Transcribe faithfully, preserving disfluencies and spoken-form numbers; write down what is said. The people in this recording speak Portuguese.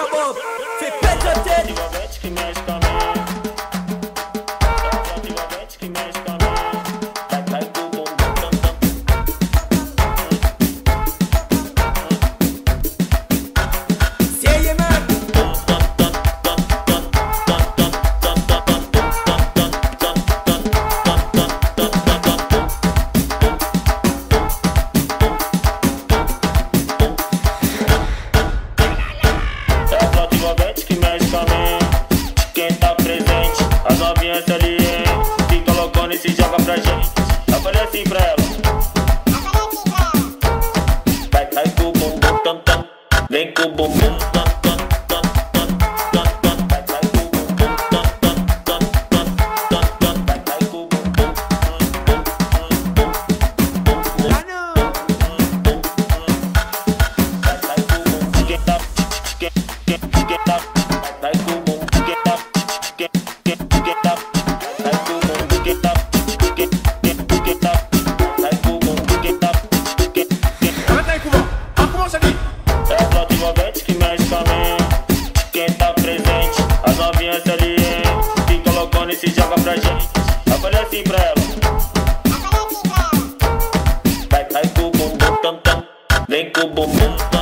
Bob, fait pète la tête. Envolvente que mexe com a mim. Envolvente que mexe com a mim. Vai, vai com o bumbum tam tam. C'est Yemen. Envolvente que mexe com a mim. Quem tá presente, as novinhas salientes. Se colocando e se joga pra gente. Eu falei assim pra ela. Vai, vai com o bumbum tam tam. Vem com o bumbum tam tam tam tam tam tam. Vai, vai com o bumbum tam tam tam tam tam tam. Vai, vai com o bumbum. Vai, vai com o bumbum. Quem tá, quem, quem, quem tá. Vai com o bumbum. Quem tá, quem, quem, quem tá. Vai com o bumbum. Quem tá, quem, quem, quem tá. Vai com o bumbum. Quem tá, quem, quem. Arrête aí, Kuba. Ah, commence aqui. É o plot envolvente que mexe com a mim. Quem tá presente, as novinhas salientes. Se colocando e se joga pra gente. Eu falei assim pra ela. Vai, vai com o bumbum tam tam. Vem com o bumbum tam